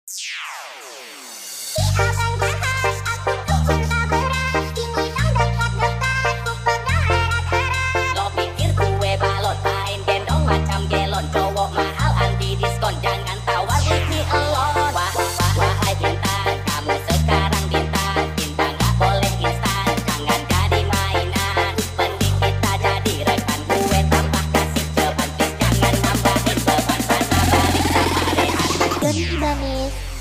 Abang jahat, aku tuh cinta berat. Kini dong dekat-dekat, ku pegang erat-erat. Lo pikir gue balon, main gendong macam gelon. Cowok mahal anti diskon, jangan tawar leave me alone. Wahai bintang, kamu sekarang bintang. Cinta gak boleh instan, jangan jadi mainan. Mending kita jadi rekan, gue tambah kasih ceban. Please jangan nambahin beban, sana balik sama Rehan. Doni Bamis.